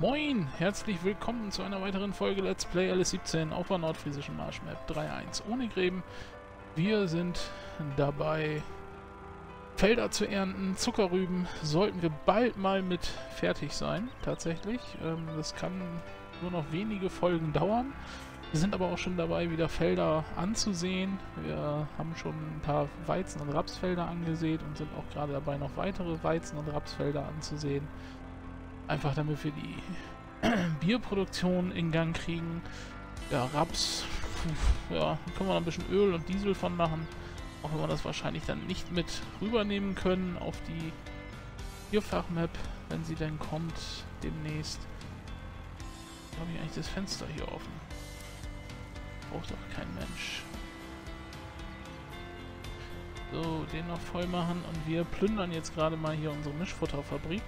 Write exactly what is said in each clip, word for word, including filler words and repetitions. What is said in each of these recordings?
Moin, herzlich willkommen zu einer weiteren Folge Let's Play L S siebzehn auf der nordfriesischen Marschmap drei Punkt eins ohne Gräben. Wir sind dabei, Felder zu ernten, Zuckerrüben. Sollten wir bald mal mit fertig sein, tatsächlich. Ähm, das kann nur noch wenige Folgen dauern. Wir sind aber auch schon dabei, wieder Felder anzusehen. Wir haben schon ein paar Weizen- und Rapsfelder angesät und sind auch gerade dabei, noch weitere Weizen- und Rapsfelder anzusehen. Einfach damit wir die Bierproduktion in Gang kriegen. Ja, Raps, ja, da können wir noch ein bisschen Öl und Diesel von machen. Auch wenn wir das wahrscheinlich dann nicht mit rübernehmen können auf die Bierfachmap, wenn sie denn kommt demnächst. Habe ich eigentlich das Fenster hier offen? Braucht doch kein Mensch. So, den noch voll machen und wir plündern jetzt gerade mal hier unsere Mischfutterfabrik.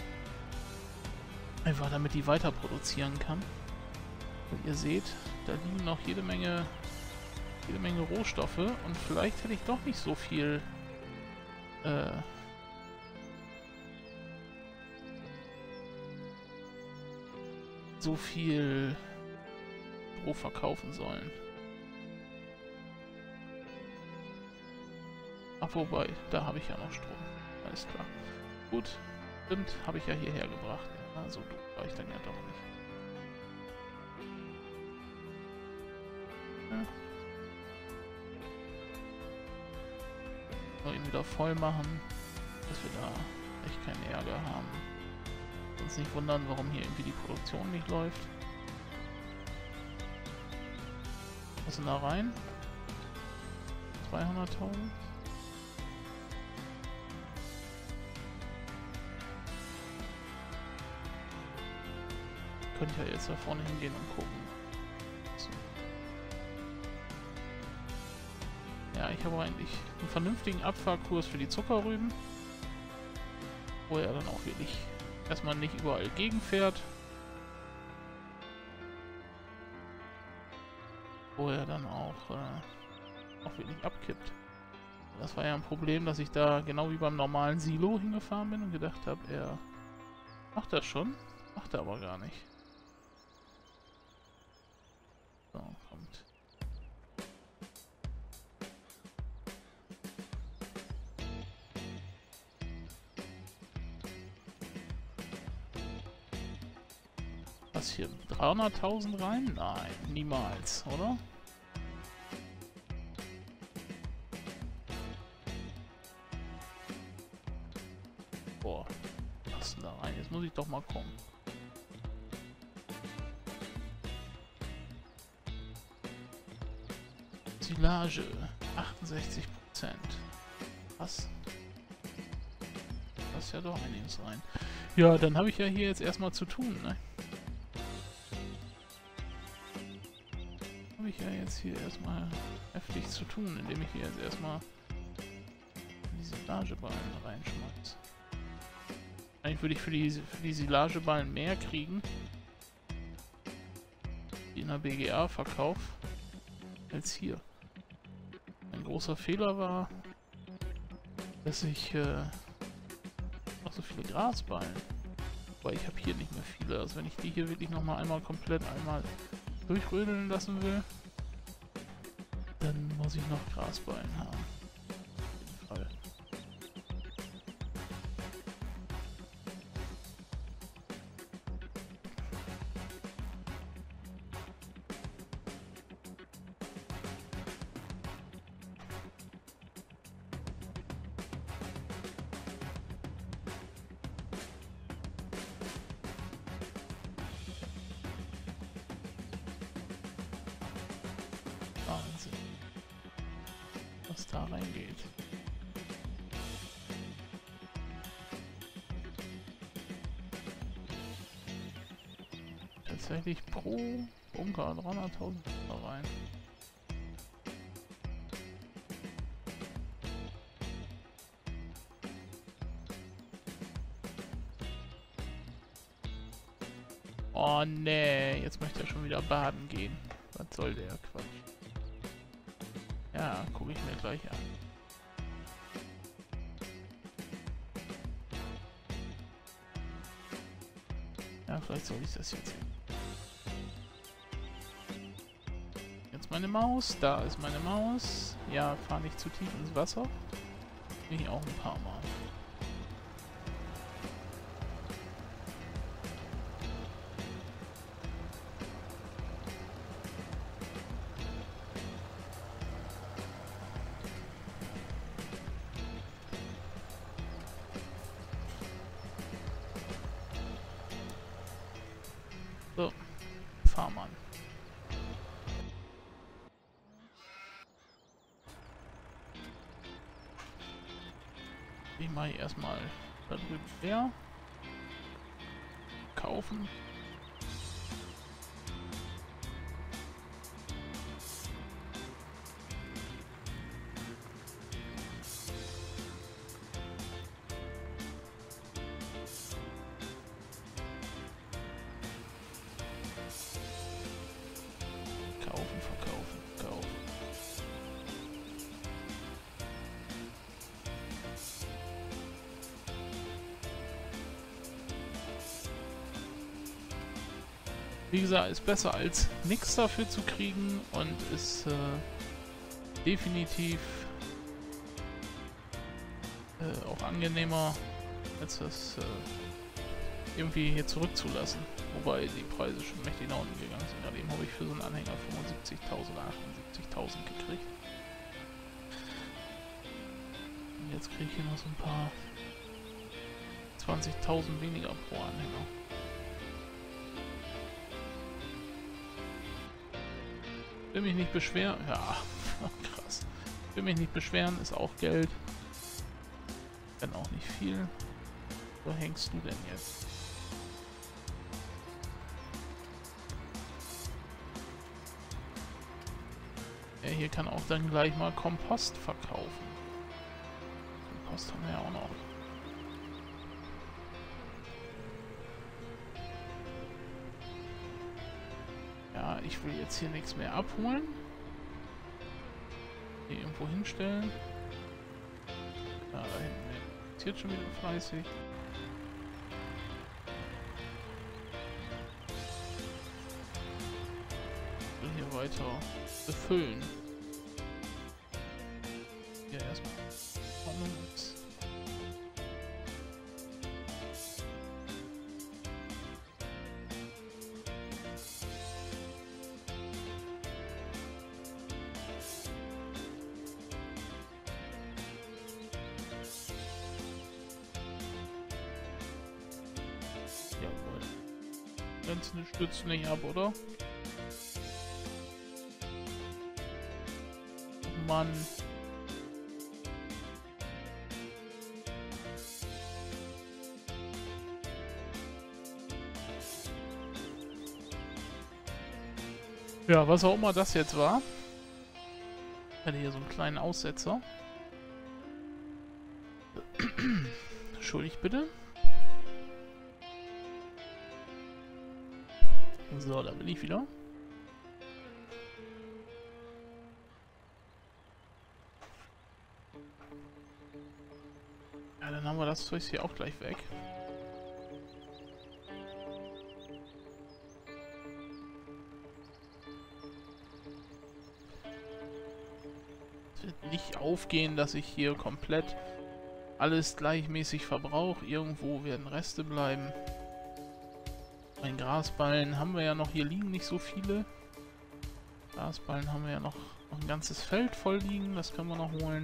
Einfach damit die weiter produzieren kann. Und ihr seht, da liegen noch jede Menge, jede Menge Rohstoffe und vielleicht hätte ich doch nicht so viel äh, so viel Stroh verkaufen sollen. Ach, wobei, da habe ich ja noch Strom. Alles klar. Gut, stimmt, habe ich ja hierher gebracht. Also doof war ich dann ja doch nicht. Ja. So, ihn wieder voll machen, dass wir da echt keinen Ärger haben. Uns nicht wundern, warum hier irgendwie die Produktion nicht läuft. Was sind da rein? zweihunderttausend? Könnte ja jetzt da vorne hingehen und gucken. So. Ja, ich habe eigentlich einen vernünftigen Abfahrkurs für die Zuckerrüben, wo er dann auch wirklich erstmal nicht überall gegenfährt, wo er dann auch, äh, auch wirklich abkippt. Das war ja ein Problem, dass ich da genau wie beim normalen Silo hingefahren bin und gedacht habe, er macht das schon, macht er aber gar nicht. So, kommt. Was hier? dreihunderttausend rein? Nein, niemals, oder? Boah, was ist denn da rein? Jetzt muss ich doch mal kommen. Silage, achtundsechzig Prozent. Was? Das ist ja doch einiges rein. Ja, dann habe ich ja hier jetzt erstmal zu tun, ne? Habe ich ja jetzt hier erstmal heftig zu tun, indem ich hier jetzt erstmal die Silageballen reinschmeiße. Eigentlich würde ich für die, für die Silageballen mehr kriegen, die in der B G A verkauf, als hier. Ein großer Fehler war, dass ich äh, noch so viele Grasballen, weil ich habe hier nicht mehr viele. Also wenn ich die hier wirklich nochmal einmal komplett einmal durchrödeln lassen will, dann muss ich noch Grasballen haben. Auf jeden Fall. Wahnsinn, was da reingeht. Tatsächlich pro Bunker dreihunderttausend da rein. Oh nee, jetzt möchte er schon wieder baden gehen. Was soll der Quatsch? Ja, gucke ich mir gleich an. Ja, vielleicht soll ich das jetzt. Jetzt meine Maus. Da ist meine Maus. Ja, fahr nicht zu tief ins Wasser. Bin ich auch ein paar Mal. So, fahr mal. Ich mache erstmal da drüben leer. Kaufen. Kaufen, verkaufen, kaufen. Wie gesagt, ist besser als nichts dafür zu kriegen und ist äh, definitiv äh, auch angenehmer, als das äh, irgendwie hier zurückzulassen. Wobei die Preise schon mächtig nach unten gegangen sind. Gerade eben habe ich für so einen Anhänger fünfundsiebzigtausend oder achtundsiebzigtausend gekriegt. Und jetzt kriege ich hier noch so ein paar zwanzigtausend weniger pro Anhänger. Will mich nicht beschweren. Ja, krass. Will mich nicht beschweren, ist auch Geld. Wenn auch nicht viel. Wo hängst du denn jetzt? Ja, hier kann auch dann gleich mal Kompost verkaufen. Kompost haben wir ja auch noch. Ja, ich will jetzt hier nichts mehr abholen. Hier irgendwo hinstellen. Ja, da hinten ist jetzt schon wieder fleißig. Ich will hier weiter befüllen. Hier erstmal Ordnung ist. Jawohl. Grenzen stürzen nicht ab, oder? Oh Mann. Ja, was auch immer das jetzt war. Ich hatte hier so einen kleinen Aussetzer. Entschuldigt bitte. So, da bin ich wieder. Ja, dann haben wir das Zeug hier auch gleich weg. Es wird nicht aufgehen, dass ich hier komplett alles gleichmäßig verbrauche. Irgendwo werden Reste bleiben. Ein Grasballen haben wir ja noch. Hier liegen nicht so viele. Grasballen haben wir ja noch, noch ein ganzes Feld voll liegen. Das können wir noch holen.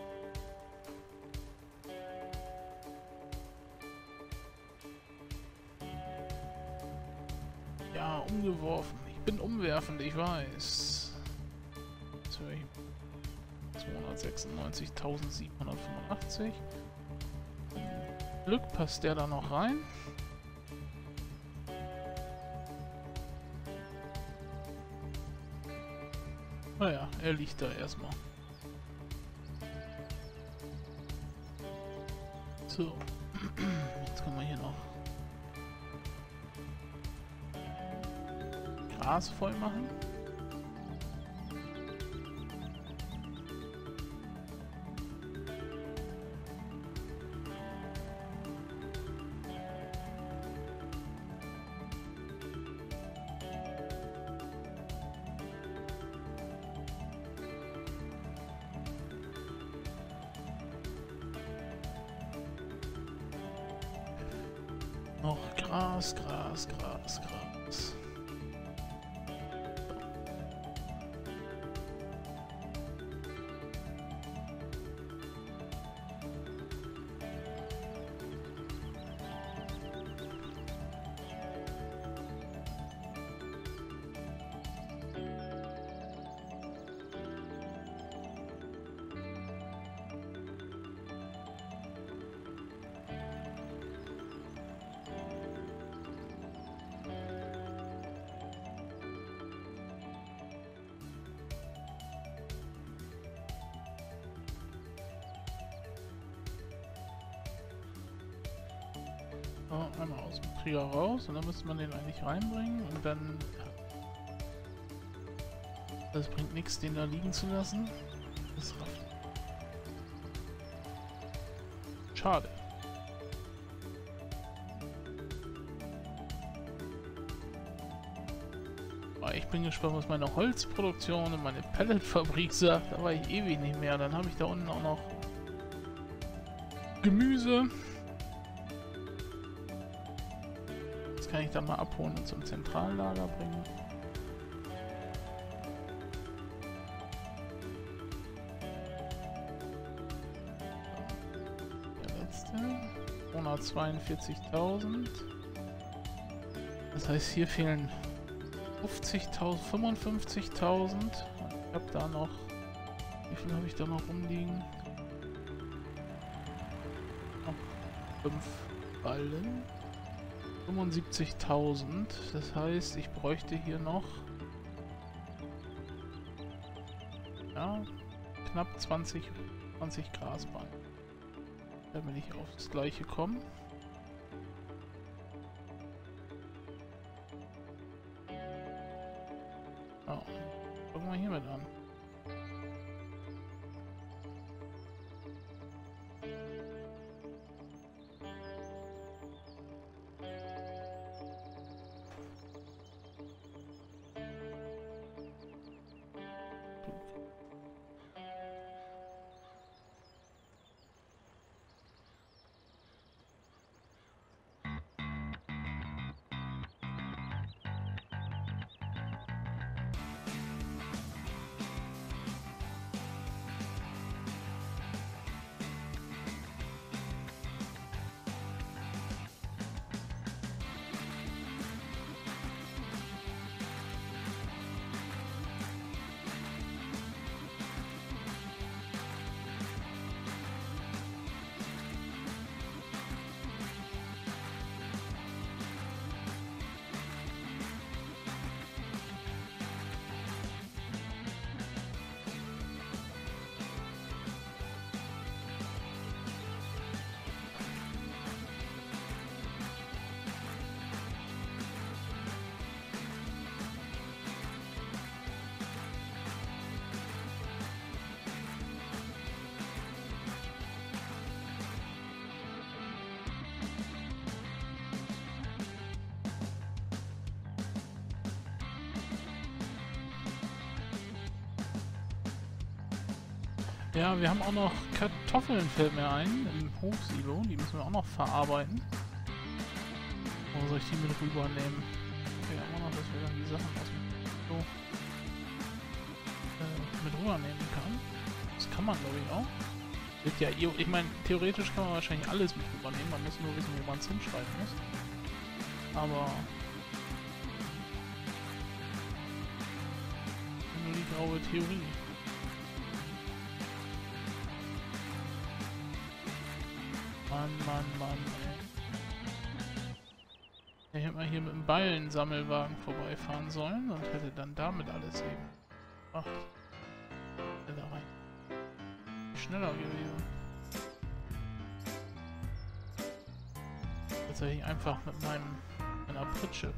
Ja, umgeworfen. Ich bin umwerfend, ich weiß. Jetzt höre ich zweihundertsechsundneunzigtausendsiebenhundertfünfundachtzig. Glück passt der da noch rein. Naja, er liegt da erstmal. So. Jetzt können wir hier noch Gras voll machen. Noch Gras, Gras, Gras, Gras. So, einmal aus dem Trigger raus und dann müsste man den eigentlich reinbringen und dann... Das bringt nichts, den da liegen zu lassen. Das rafft. Schade. Aber ich bin gespannt, was meine Holzproduktion und meine Pelletfabrik sagt. Da war ich ewig nicht mehr. Dann habe ich da unten auch noch Gemüse. Das kann ich dann mal abholen und zum Zentrallager bringen. Der letzte. hundertzweiundvierzigtausend. Das heißt, hier fehlen fünfzigtausend, fünfundfünfzigtausend. Ich habe da noch... Wie viel habe ich da noch rumliegen? Noch fünf Ballen. fünfundsiebzigtausend. Das heißt, ich bräuchte hier noch... Ja, knapp zwanzig, zwanzig Grasballen. Damit ich auf das gleiche komme. Oh, fangen wir hiermit an. Ja, wir haben auch noch Kartoffeln, fällt mir ein, im Hochsilo. Die müssen wir auch noch verarbeiten. Oder soll ich die mit rübernehmen? Okay, auch noch, dass wir dann die Sachen aus dem Silo äh, mit rübernehmen kann. Das kann man, glaube ich, auch. Wird ja, ich meine, theoretisch kann man wahrscheinlich alles mit rübernehmen. Man muss nur wissen, wie man es hinschreiben muss. Aber... nur die graue Theorie. Mann, Mann, Mann, ey. Ich hätte mal hier mit dem Ballensammelwagen vorbeifahren sollen und hätte dann damit alles eben gemacht. Da rein. Schneller gewesen. Tatsächlich einfach mit meinem meiner Pritsche.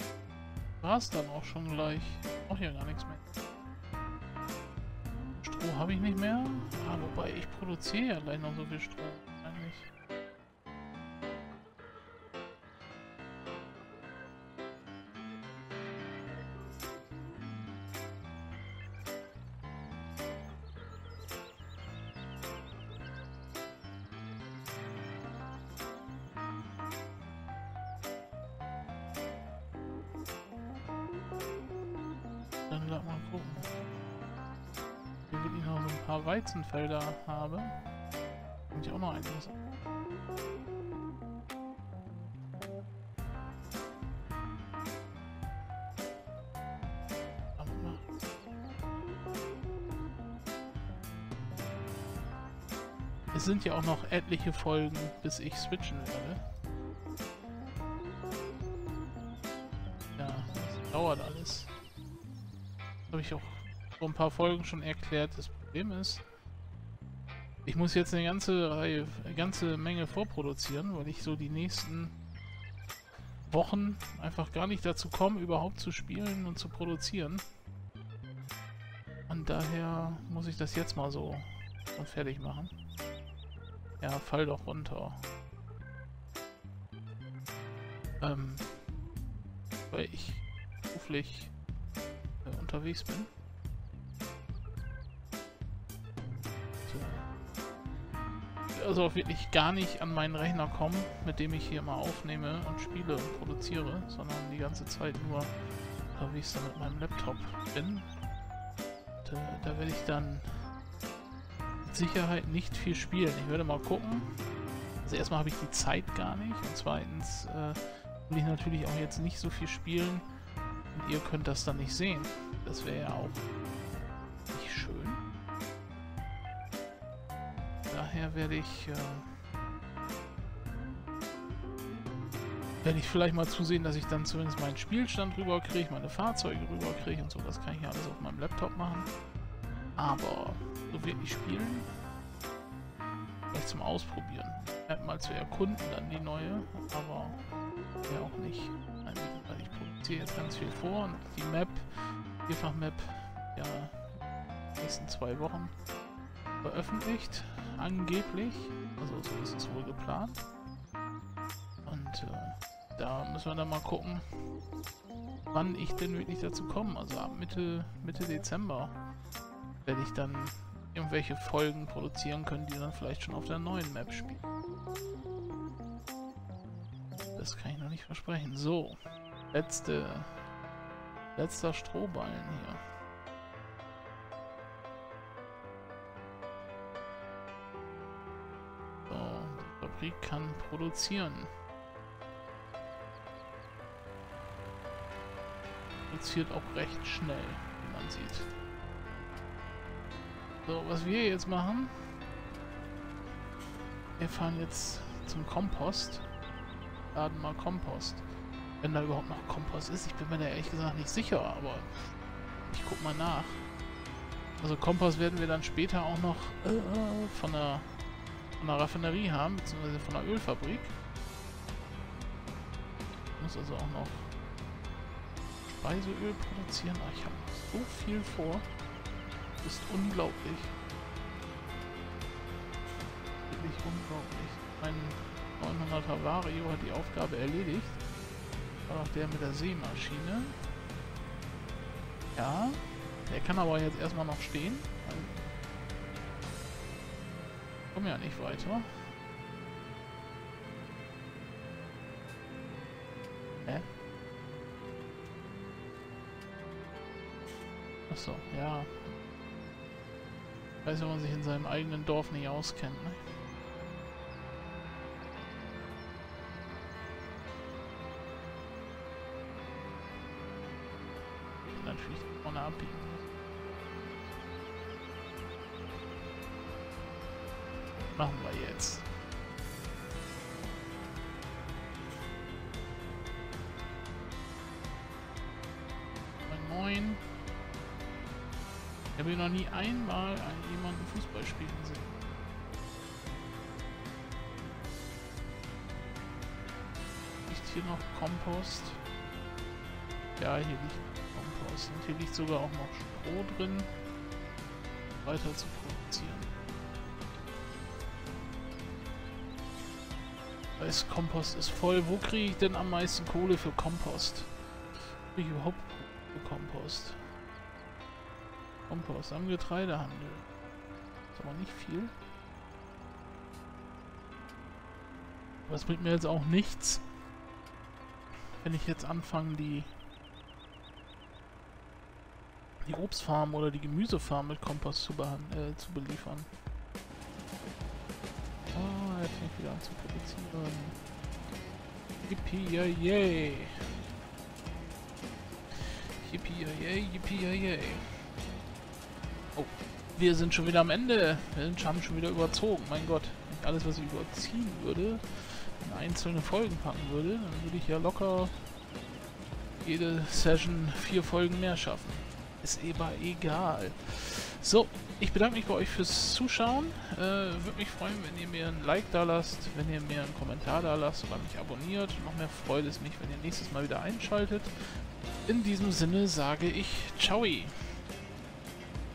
War es dann auch schon gleich. Auch hier gar nichts mehr. Stroh habe ich nicht mehr. Ah, wobei ich produziere ja gleich noch so viel Strom. Eigentlich. Dann lass mal gucken. Hier will ich noch so ein paar Weizenfelder haben. Und ich auch noch einiges. Es sind ja auch noch etliche Folgen, bis ich switchen werde. Ja, das dauert alles. Habe ich auch vor ein paar Folgen schon erklärt. Das Problem ist, ich muss jetzt eine ganze Reihe, eine ganze Menge vorproduzieren, weil ich so die nächsten Wochen einfach gar nicht dazu komme, überhaupt zu spielen und zu produzieren. Und daher muss ich das jetzt mal so fertig machen. Ja, fall doch runter. Ähm, weil ich beruflich äh, unterwegs bin. So. Also auch wirklich gar nicht an meinen Rechner kommen, mit dem ich hier mal aufnehme und spiele und produziere, sondern die ganze Zeit nur unterwegs dann mit meinem Laptop bin. Und, äh, da werde ich dann mit Sicherheit nicht viel spielen. Ich werde mal gucken. Also erstmal habe ich die Zeit gar nicht und zweitens äh, will ich natürlich auch jetzt nicht so viel spielen und ihr könnt das dann nicht sehen. Das wäre ja auch nicht schön. Daher werde ich äh, werde ich vielleicht mal zusehen, dass ich dann zumindest meinen Spielstand rüberkriege, meine Fahrzeuge rüberkriege und so. Das kann ich ja alles auf meinem Laptop machen. Aber so wirklich spielen, vielleicht zum Ausprobieren. App mal zu erkunden, dann die neue, aber ja auch nicht. Weil ich produziere jetzt ganz viel vor und die Map, Vierfach-Map, ja, in den nächsten zwei Wochen veröffentlicht, angeblich. Also so ist es wohl geplant. Und äh, da müssen wir dann mal gucken, wann ich denn wirklich dazu komme. Also ab Mitte, Mitte Dezember werde ich dann irgendwelche Folgen produzieren können, die dann vielleicht schon auf der neuen Map spielen. Das kann ich noch nicht versprechen. So, letzte, letzter Strohballen hier. So, die Fabrik kann produzieren. Produziert auch recht schnell, wie man sieht. So, was wir jetzt machen, wir fahren jetzt zum Kompost, laden mal Kompost, wenn da überhaupt noch Kompost ist. Ich bin mir da ehrlich gesagt nicht sicher, aber ich guck mal nach. Also Kompost werden wir dann später auch noch äh, von, der, von der Raffinerie haben, beziehungsweise von der Ölfabrik. Ich muss also auch noch Speiseöl produzieren. Ach, ich habe so viel vor. Das ist unglaublich. Wirklich unglaublich. Mein neunhunderter Vario hat die Aufgabe erledigt. War auch der mit der Sämaschine. Ja. Der kann aber jetzt erstmal noch stehen. Ich komme ja nicht weiter. Hä? Achso, ja. Ich weiß, wenn man sich in seinem eigenen Dorf nicht auskennt, ne? Natürlich vorne abbiegen. Machen wir jetzt. Moin Moin. Ich habe hier noch nie einmal einen, jemanden Fußball spielen sehen. Liegt hier noch Kompost? Ja, hier liegt Kompost. Und hier liegt sogar auch noch Stroh drin. weiter zu produzieren. Das Kompost ist voll. Wo kriege ich denn am meisten Kohle für Kompost? Kriege ich überhaupt Kohle für Kompost? Kompost am Getreidehandel. Ist aber nicht viel. Aber es bringt mir jetzt auch nichts, wenn ich jetzt anfange, die die Obstfarm oder die Gemüsefarm mit Kompost zu, äh, zu beliefern. Ah, jetzt fängt wieder an zu produzieren. Yippie, yay! Yippie, yay, yippie, yay! Oh, wir sind schon wieder am Ende. Wir sind, haben schon wieder überzogen. Mein Gott, wenn ich alles, was ich überziehen würde, in einzelne Folgen packen würde, dann würde ich ja locker jede Session vier Folgen mehr schaffen. Ist aber egal. So, ich bedanke mich bei euch fürs Zuschauen. Äh, würde mich freuen, wenn ihr mir ein Like da lasst, wenn ihr mir einen Kommentar da lasst oder mich abonniert. Noch mehr freut es mich, wenn ihr nächstes Mal wieder einschaltet. In diesem Sinne sage ich Ciao.